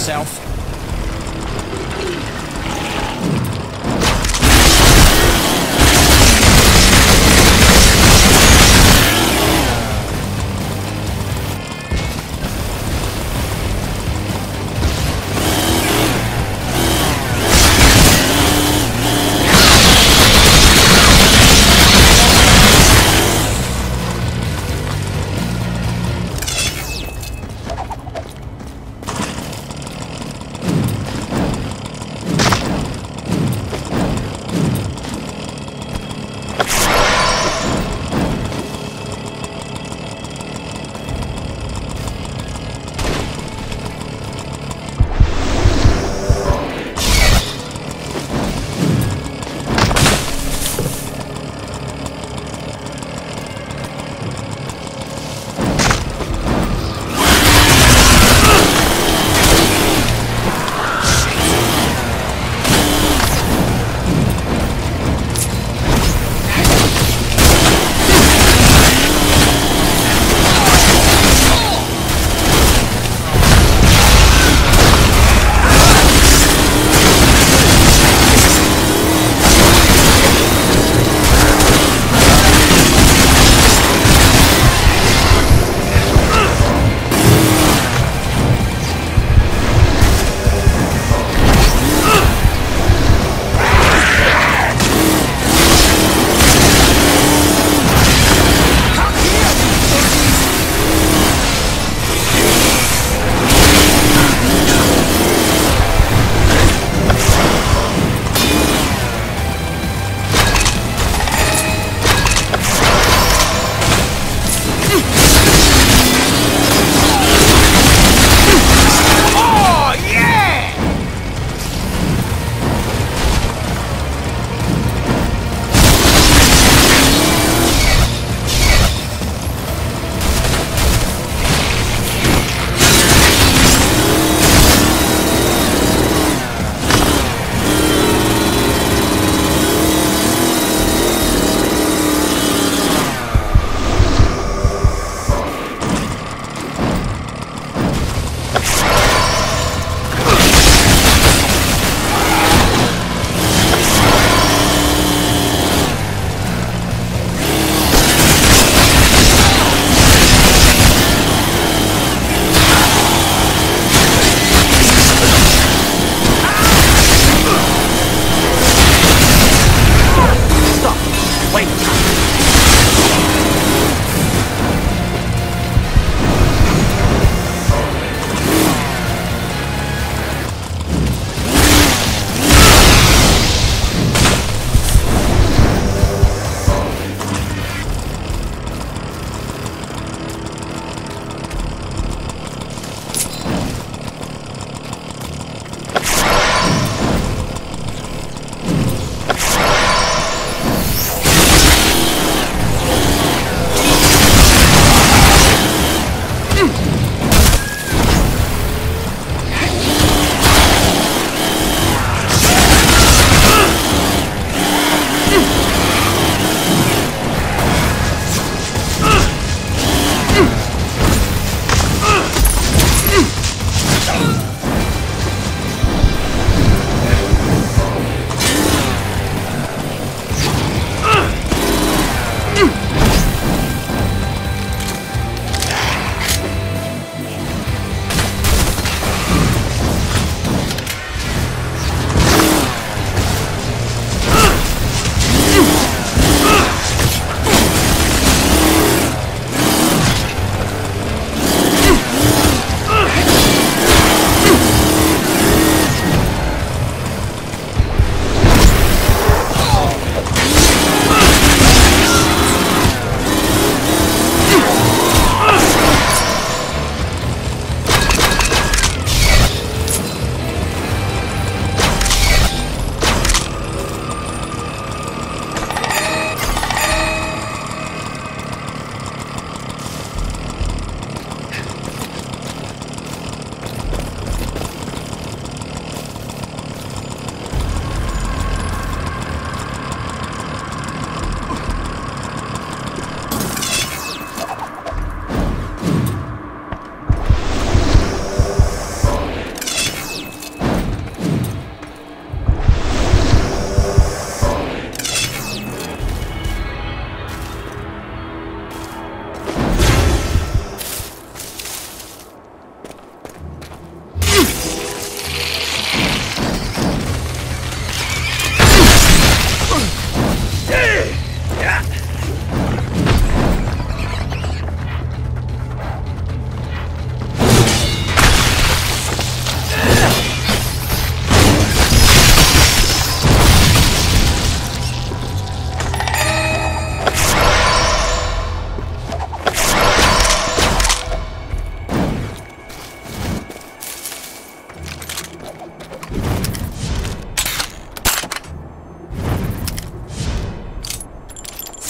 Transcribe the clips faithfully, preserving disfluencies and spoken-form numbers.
yourself.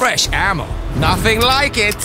Fresh ammo. Nothing like it.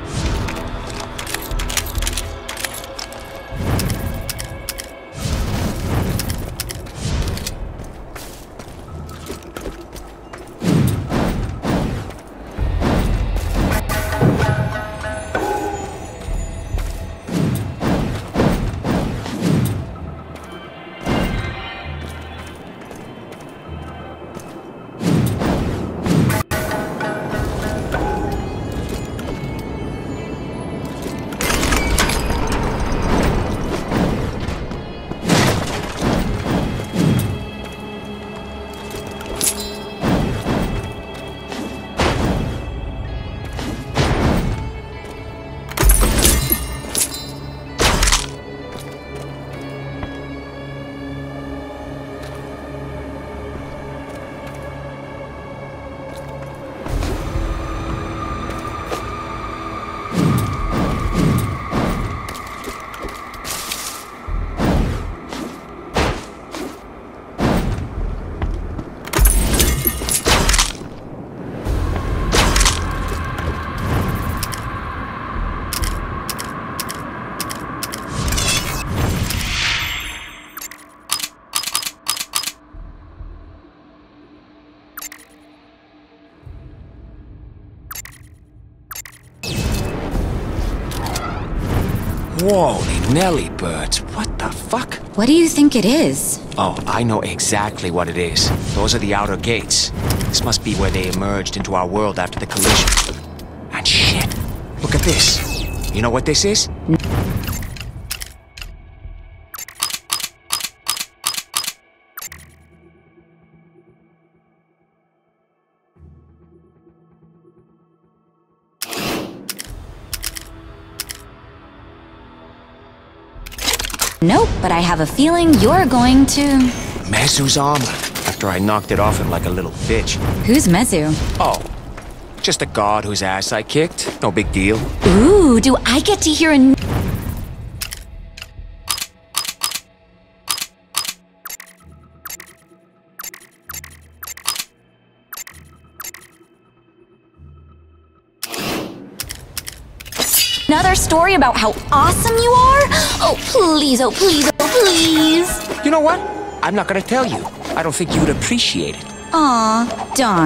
Holy Nelly birds, what the fuck? What do you think it is? Oh, I know exactly what it is. Those are the outer gates. This must be where they emerged into our world after the collision. And shit, look at this. You know what this is? Nope, but I have a feeling you're going to... Mezu's armor, after I knocked it off him like a little bitch. Who's Mezu? Oh, just a god whose ass I kicked. No big deal. Ooh, do I get to hear a... Another story about how awesome you are? Oh, please, oh, please, oh, please. You know what? I'm not gonna tell you. I don't think you would appreciate it. Aw, darn.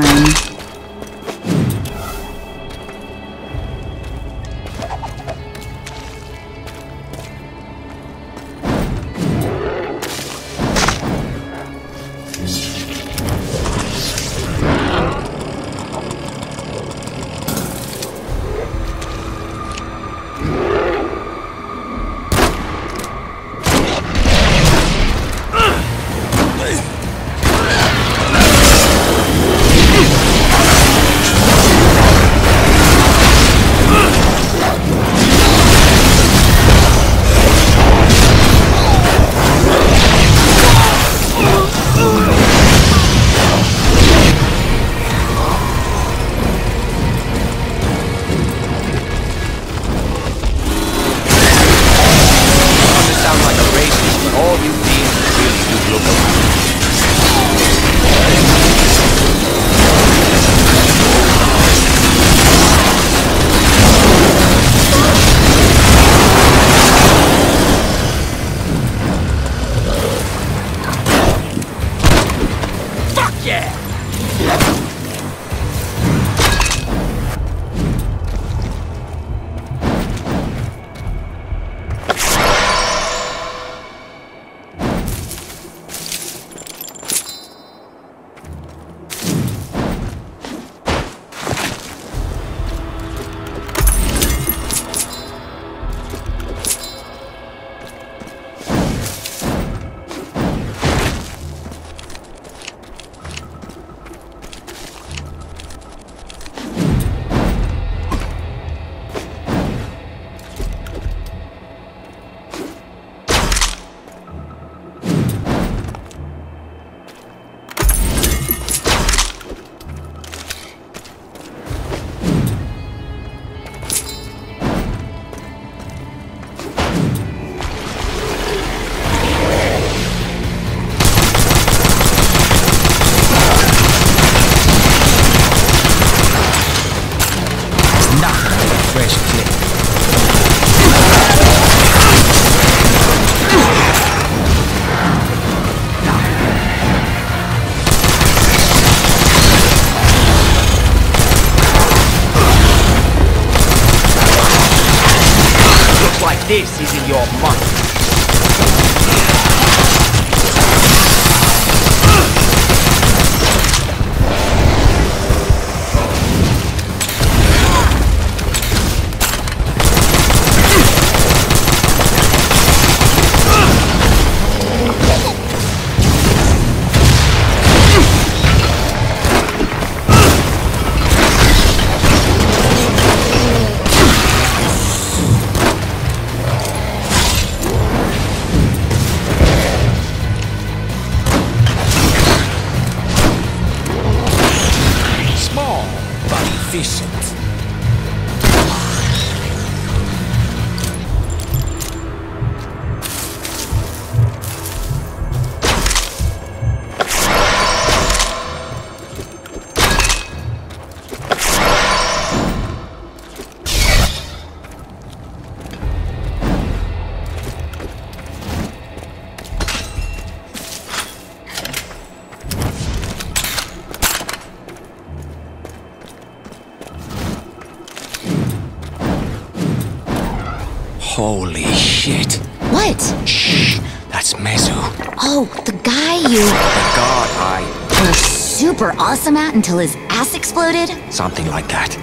this isn't your money. Efficient. Holy shit. What? Shh, that's Mezu. Oh, the guy you The god I... were super awesome at until his ass exploded? Something like that.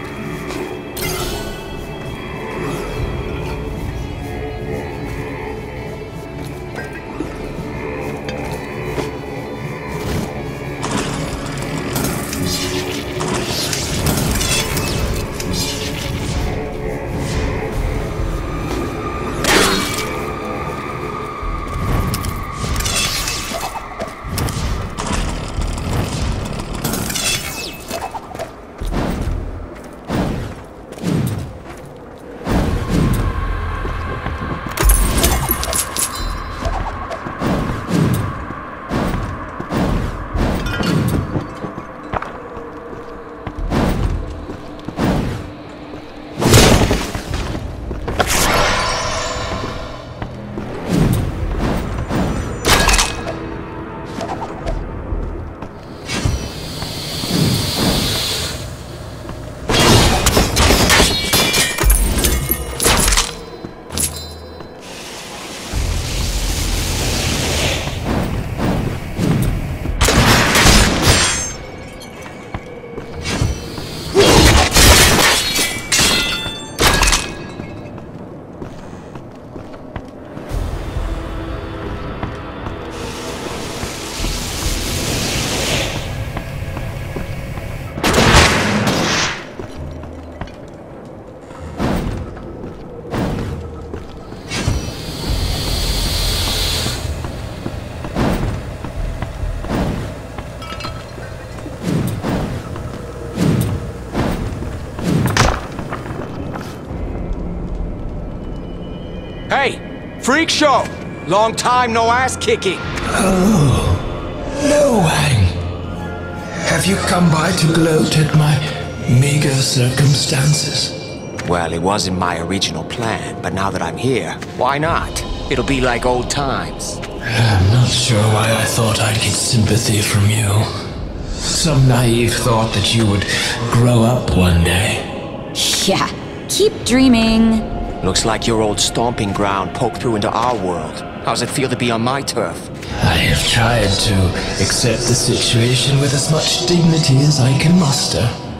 Hey, freak show! Long time no ass kicking. Oh, no, Wang. Have you come by to gloat at my meager circumstances? Well, it wasn't my original plan, but now that I'm here, why not? It'll be like old times. I'm not sure why I thought I'd get sympathy from you. Some naive thought that you would grow up one day. Yeah, keep dreaming. Looks like your old stomping ground poked through into our world. How's it feel to be on my turf? I have tried to accept the situation with as much dignity as I can muster.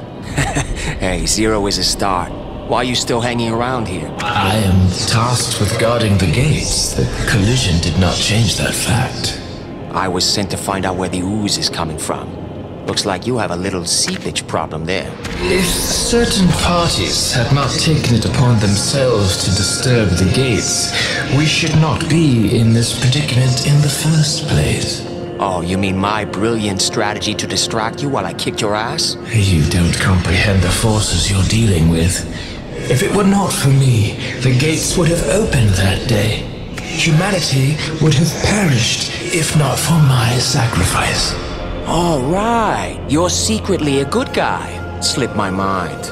Hey, zero is a start. Why are you still hanging around here? I am tasked with guarding the gates. The collision did not change that fact. I was sent to find out where the ooze is coming from. Looks like you have a little seepage problem there. If certain parties had not taken it upon themselves to disturb the gates, we should not be in this predicament in the first place. Oh, you mean my brilliant strategy to distract you while I kicked your ass? You don't comprehend the forces you're dealing with. If it were not for me, the gates would have opened that day. Humanity would have perished if not for my sacrifice. All right, you're secretly a good guy. Slipped my mind.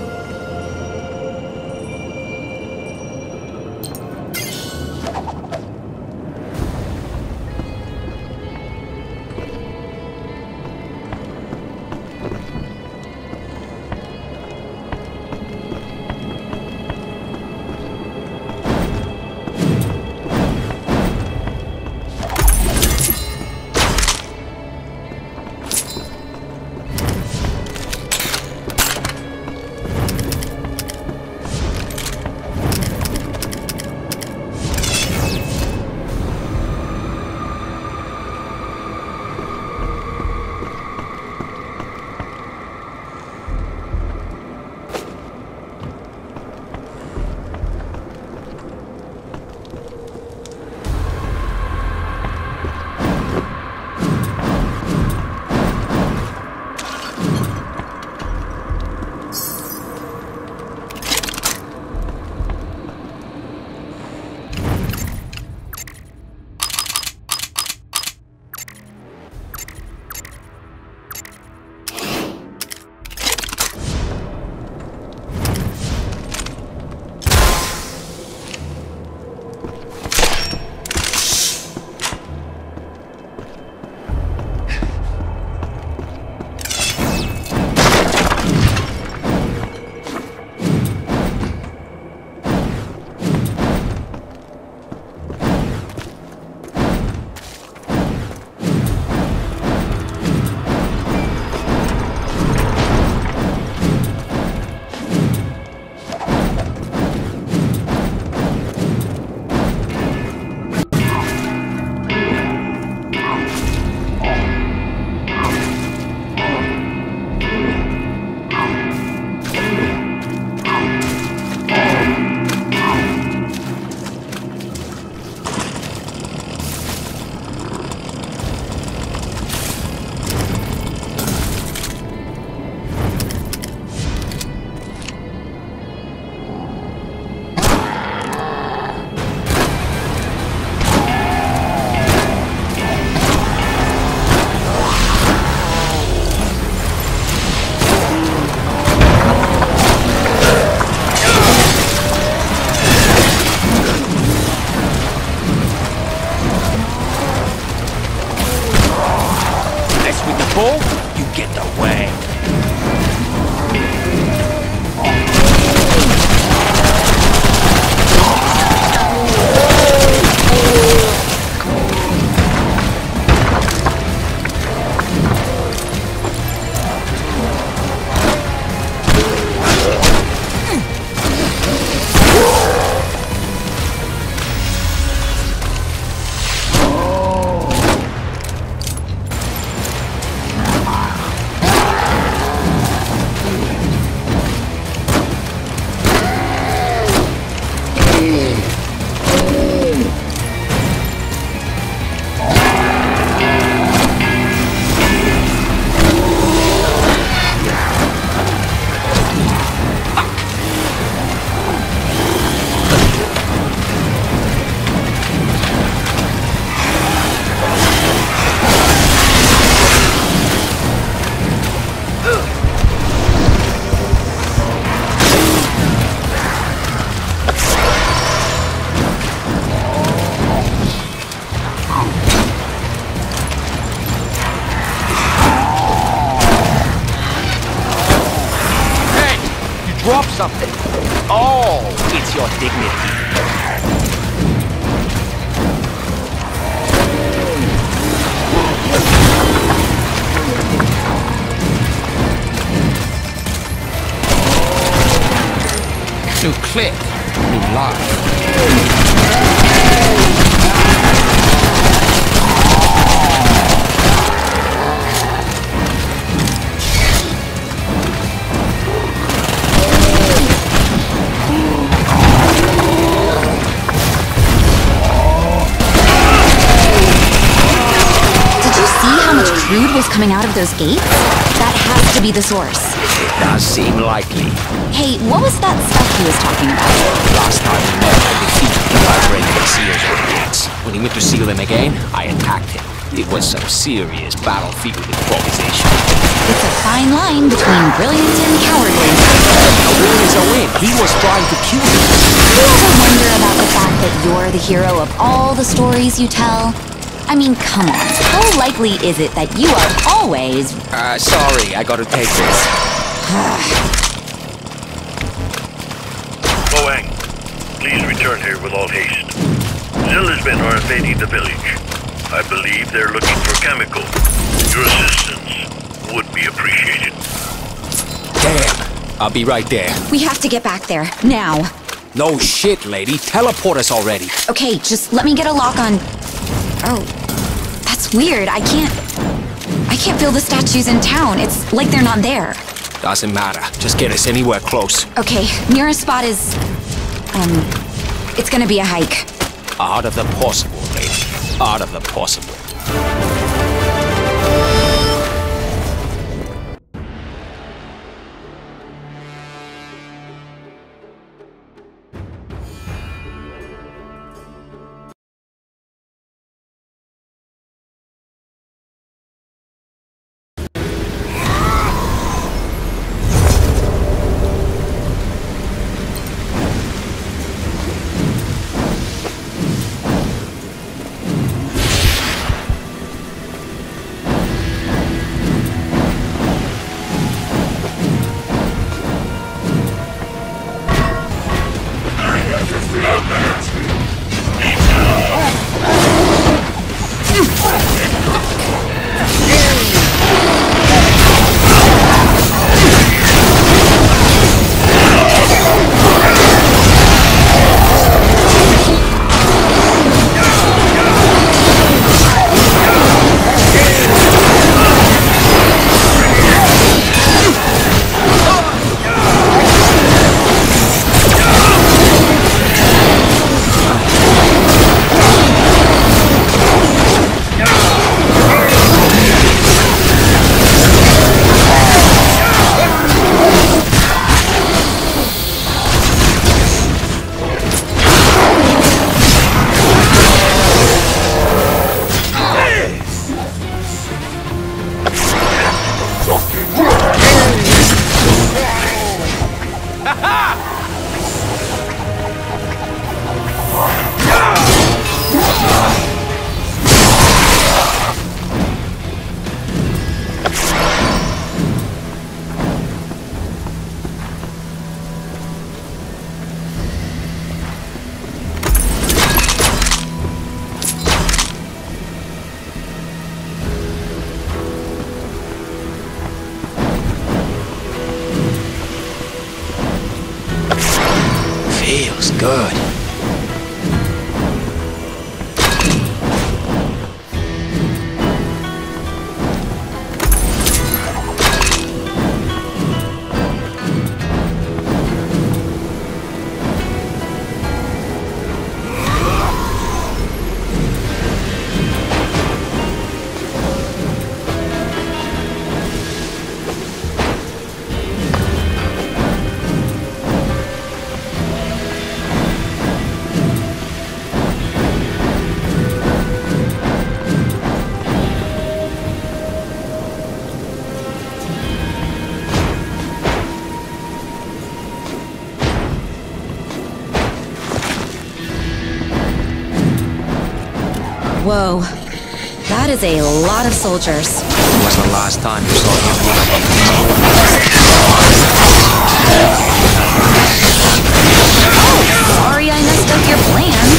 something. Oh, it's your dignity. New clip, new life. Crude was coming out of those gates? That has to be the source. It does seem likely. Hey, what was that stuff he was talking about? Last time we met, I defeated him by breaking the seals of the gates. When he went to seal them again, I attacked him. It was some serious battlefield improvisation. It's a fine line between brilliant and cowardly. A win is a win. He was trying to kill me. Do you ever wonder about the fact that you're the hero of all the stories you tell? I mean, come on. How likely is it that you are always... Uh, sorry, I gotta take this. Boang, please return here with all haste. Zilla's men are invading the village. I believe they're looking for chemical. Your assistance would be appreciated. Damn, I'll be right there. We have to get back there, now. No shit, lady. Teleport us already. Okay, just let me get a lock on... Oh, that's weird. I can't... I can't feel the statues in town. It's like they're not there. Doesn't matter. Just get us anywhere close. Okay, nearest spot is... Um... It's gonna be a hike. Art of the possible, lady. Art of the possible. Feels good. Whoa. That is a lot of soldiers. When was the last time you saw him? Sorry I messed up your plans.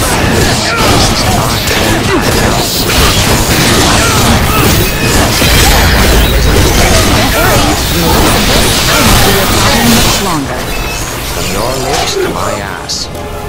Don't worry, you Elizabeth, I won't be your problem much longer. From your lips to my ass.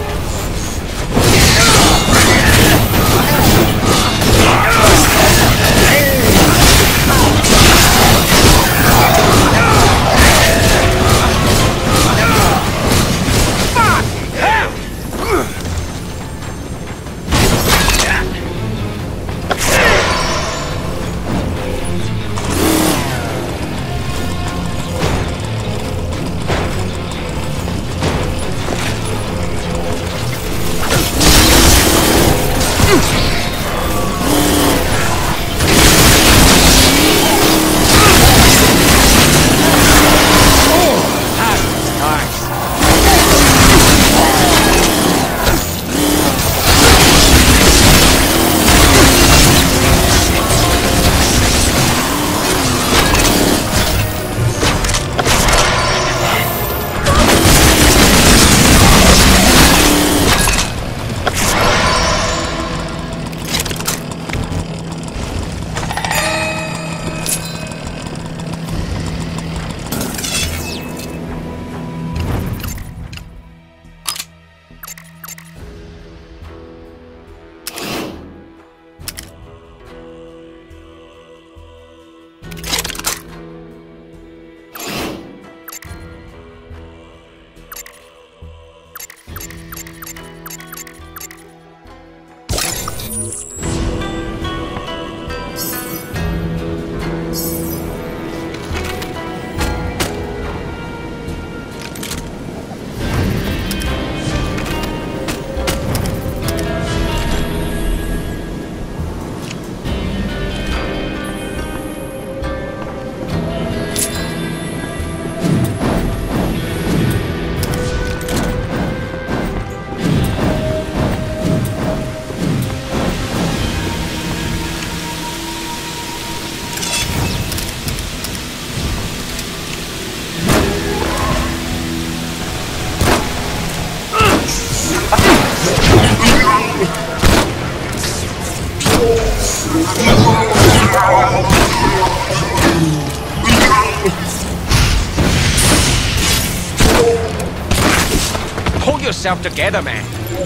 Pull yourself together, man.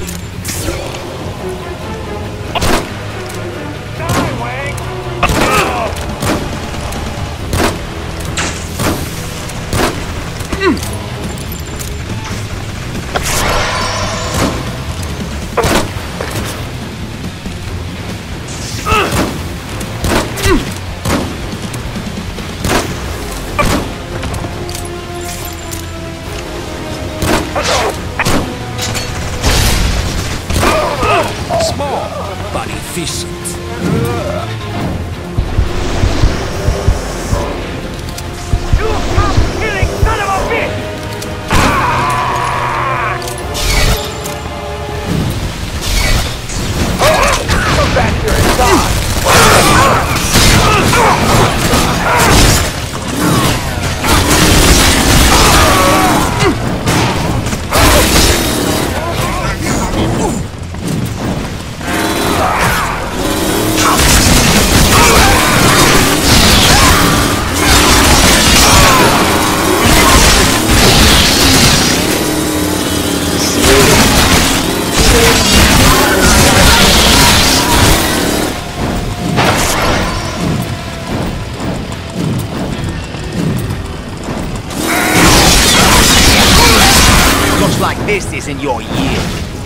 Small, but efficient. You killing son of a bitch! Come back here and die! Looks like this isn't your year.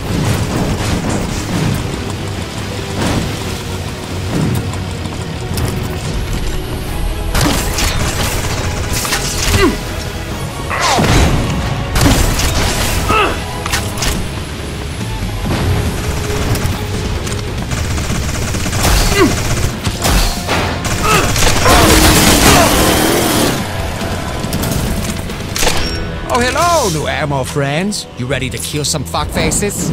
Oh, hello, new ammo friends. You ready to kill some fuckfaces?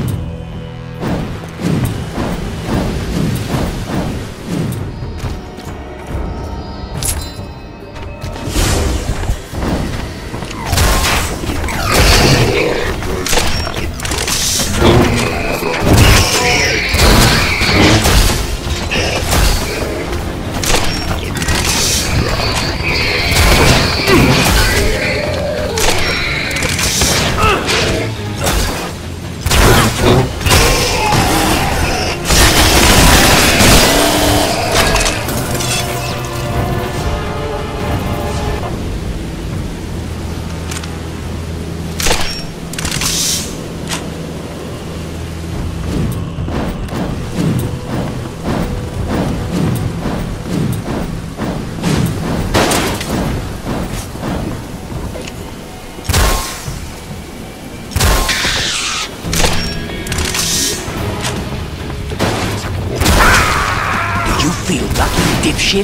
lucky, dipshit.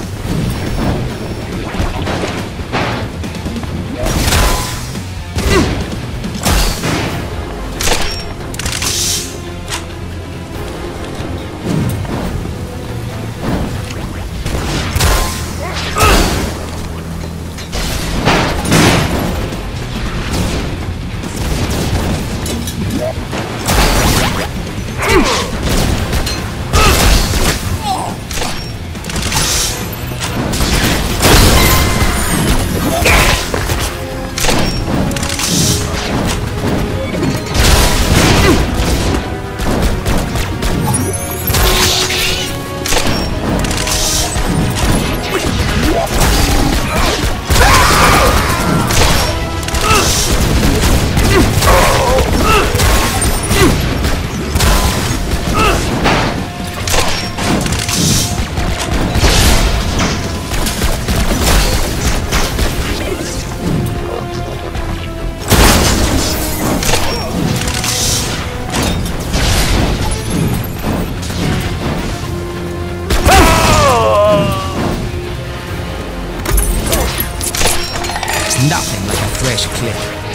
Nothing like a fresh clip.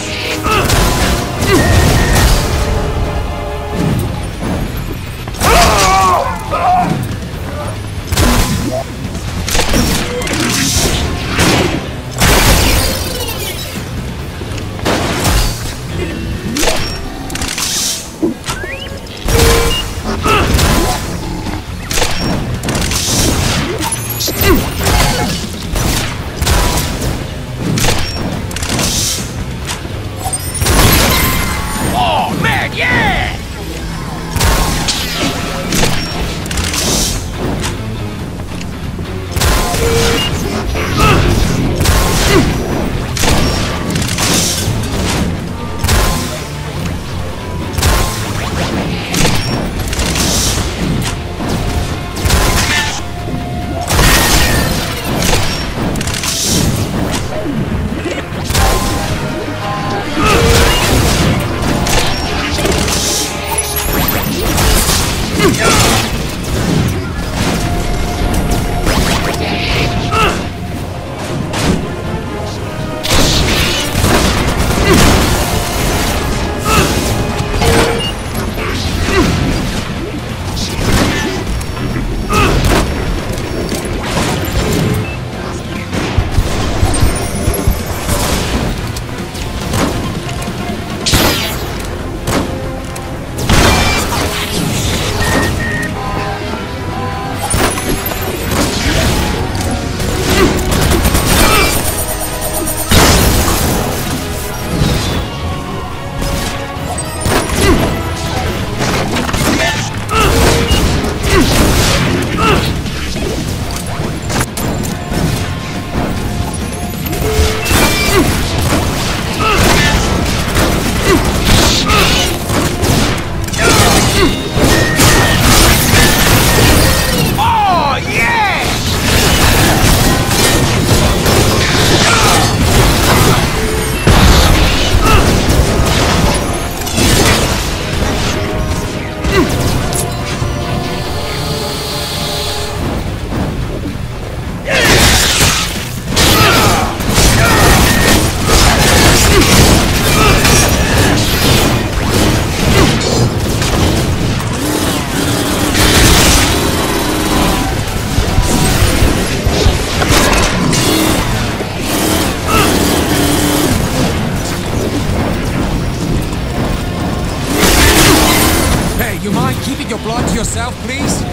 You mind keeping your blood to yourself, please?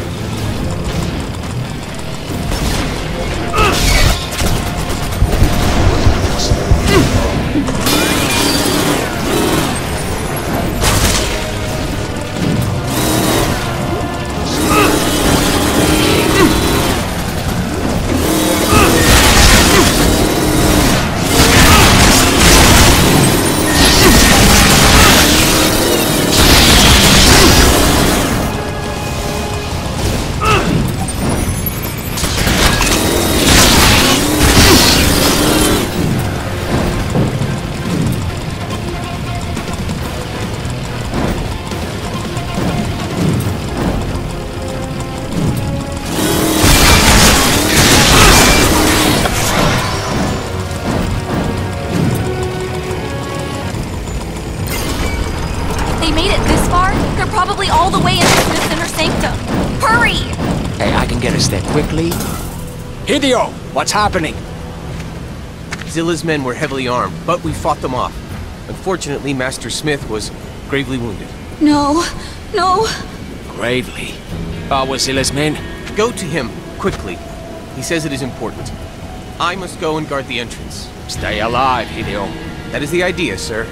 can get us there quickly. Hideo, what's happening? Zilla's men were heavily armed, but we fought them off. Unfortunately, Master Smith was gravely wounded. No, no. Gravely. How was Zilla's men? Go to him, quickly. He says it is important. I must go and guard the entrance. Stay alive, Hideo. That is the idea, sir.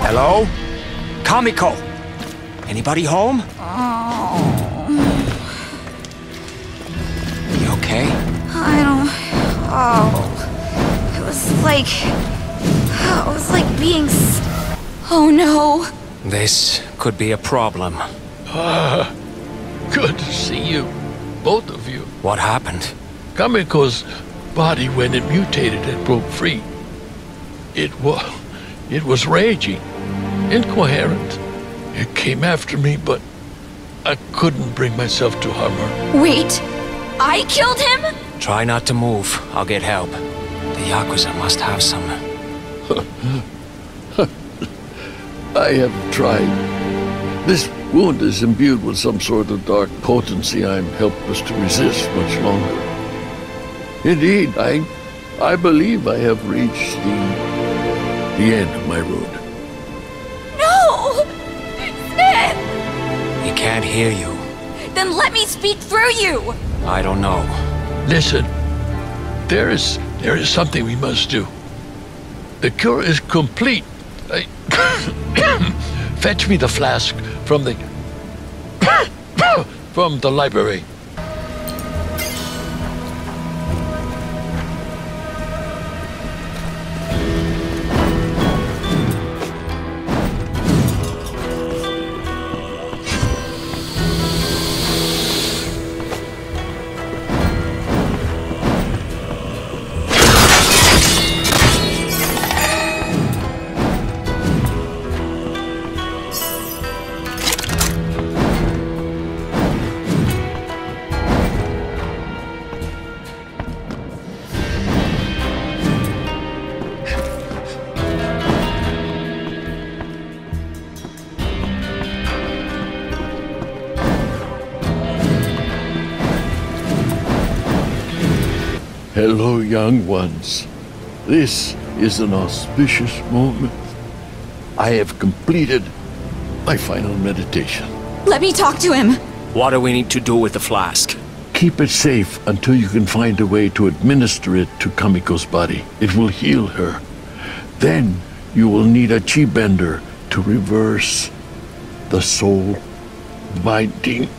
Hello? Kamiko! Anybody home? You okay? I don't... Oh... It was like... It was like being... s- Oh no! This could be a problem. Ah, good to see you. Both of you. What happened? Kamiko's body, when it mutated and broke free, it was... it was raging. Incoherent. It came after me, but I couldn't bring myself to harm her. Wait! I killed him?! Try not to move. I'll get help. The Yakuza must have some... I have tried. This wound is imbued with some sort of dark potency I'm helpless to resist much longer. Indeed, I... I believe I have reached the... the end of my road. No! Smith! He can't hear you. Then let me speak through you! I don't know. Listen, there is... there is something we must do. The cure is complete. I... Fetch me the flask from the... from the library. Hello, young ones. This is an auspicious moment. I have completed my final meditation. Let me talk to him! What do we need to do with the flask? Keep it safe until you can find a way to administer it to Kamiko's body. It will heal her. Then you will need a chi bender to reverse the soul binding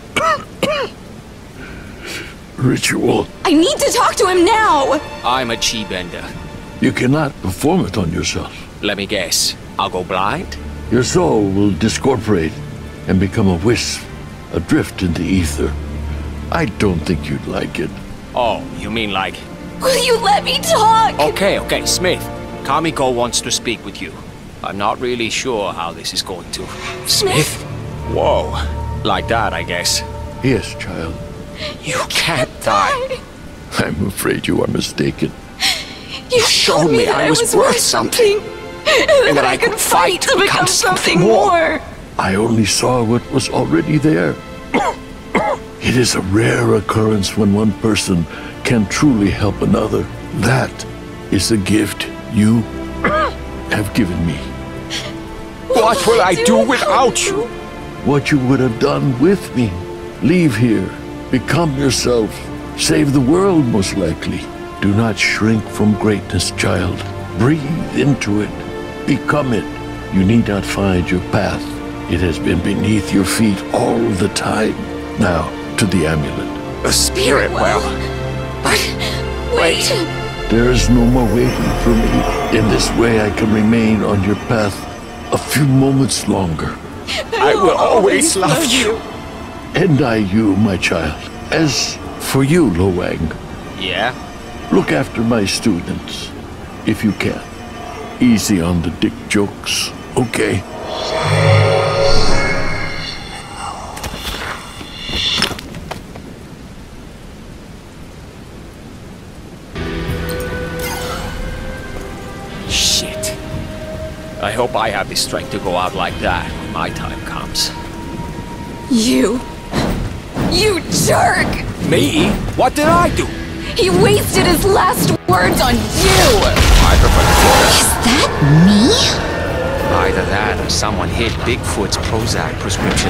ritual. I need to talk to him now! I'm a chi bender. You cannot perform it on yourself. Let me guess. I'll go blind? Your soul will discorporate and become a wisp, adrift in the ether. I don't think you'd like it. Oh, you mean like... Will you let me talk? Okay, okay, Smith. Kamiko wants to speak with you. I'm not really sure how this is going to... Smith? Whoa. Like that, I guess. Yes, child. You can't die. I'm afraid you are mistaken. You showed me I was worth something. And that I could fight to become something more. I only saw what was already there. It is a rare occurrence when one person can truly help another. That is a gift you have given me. What will I do without you? What you would have done with me. Leave here. Become yourself. Save the world, most likely. Do not shrink from greatness, child. Breathe into it. Become it. You need not find your path. It has been beneath your feet all the time. Now, to the amulet. A spirit well. But... wait. There is no more waiting for me. In this way, I can remain on your path a few moments longer. I will always love you. And I you, my child. As for you, Lo Wang, yeah? Look after my students, if you can. Easy on the dick jokes, okay? Shit. I hope I have the strength to go out like that when my time comes. You... You jerk! Me? What did I do? He wasted his last words on you! Is that me? Either that or someone hid Bigfoot's Prozac prescription.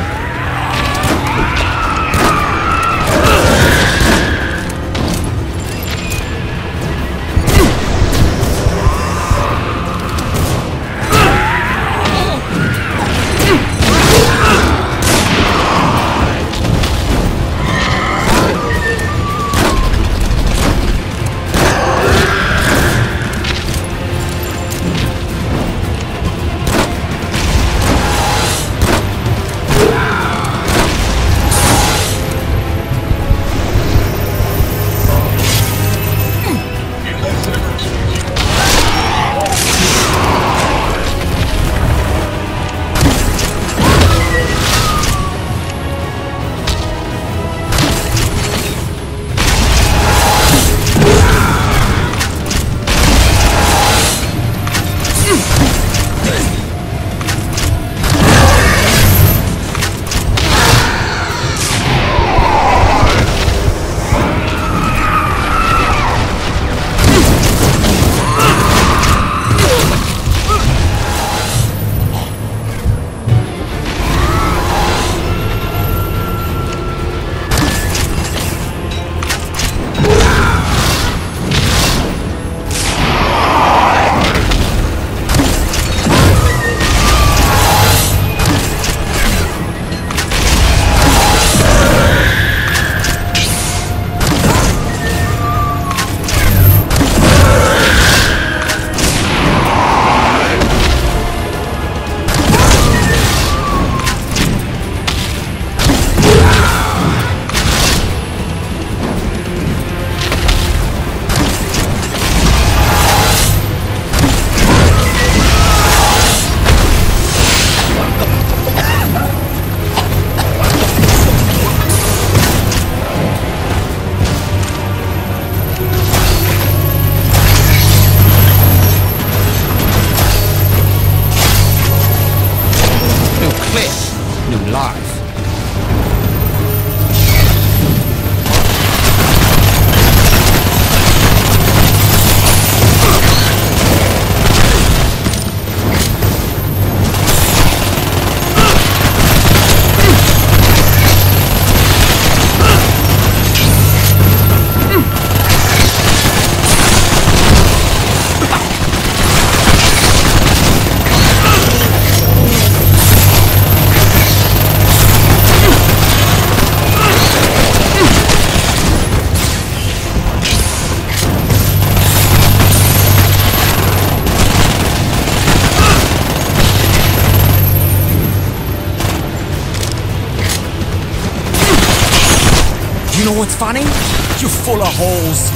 know what's funny? You're full of holes.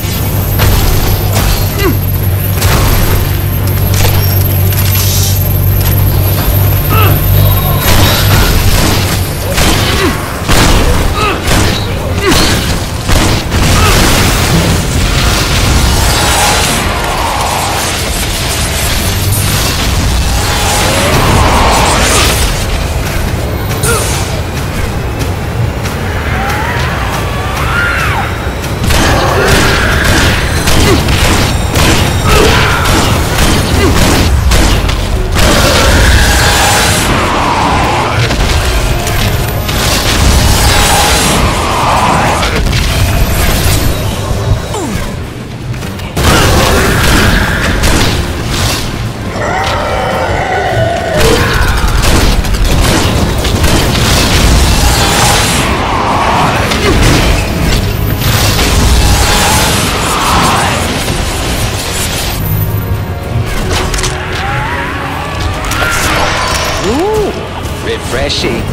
Refreshing.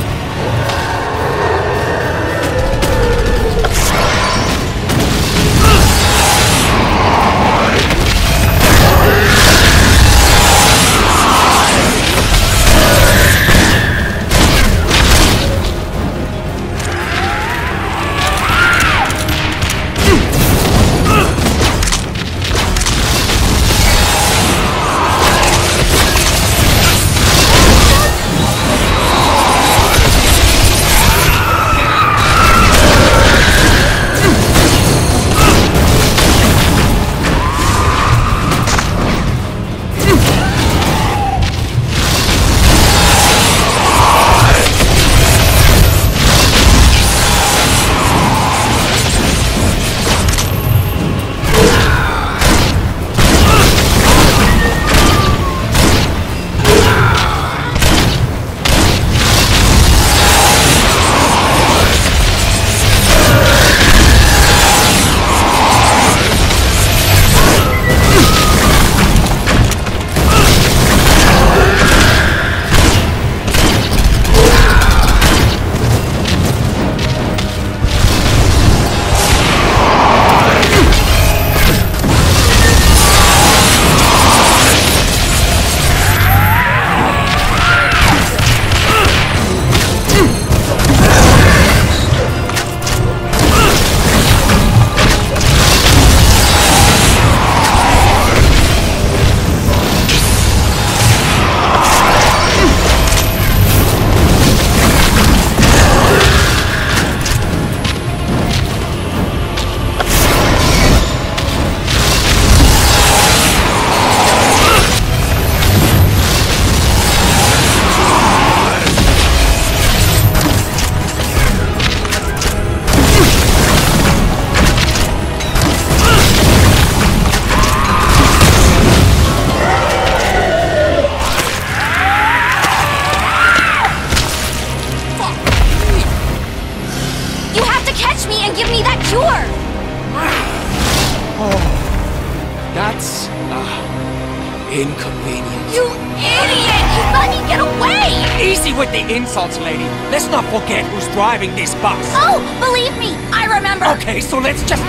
That's uh, inconvenient. You idiot! You let me get away! Easy with the insults, lady. Let's not forget who's driving this bus. Oh, believe me, I remember. Okay, so let's just...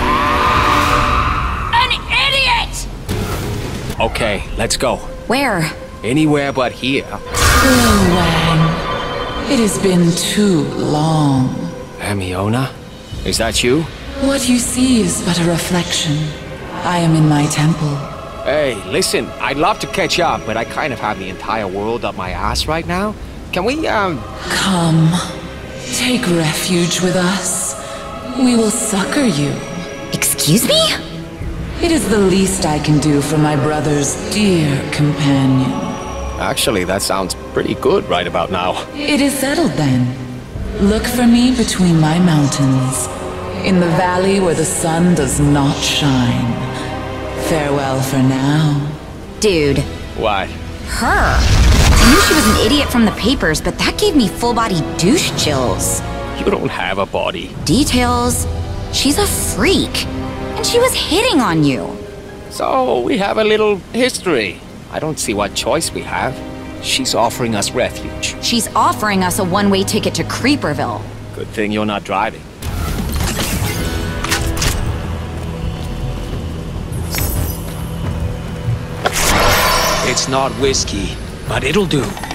An idiot! Okay, let's go. Where? Anywhere but here. Oh, Wang. It has been too long. Amiona? Is that you? What you see is but a reflection. I am in my temple. Hey, listen, I'd love to catch up, but I kind of have the entire world up my ass right now. Can we, um... Come. Take refuge with us. We will succor you. Excuse me? It is the least I can do for my brother's dear companion. Actually, that sounds pretty good right about now. It is settled then. Look for me between my mountains, in the valley where the sun does not shine. Farewell for now. Dude. What? Her. I knew she was an idiot from the papers, but that gave me full-body douche chills. You don't have a body. Details. She's a freak. And she was hitting on you. So, we have a little history. I don't see what choice we have. She's offering us refuge. She's offering us a one-way ticket to Creeperville. Good thing you're not driving. It's not whiskey, but it'll do.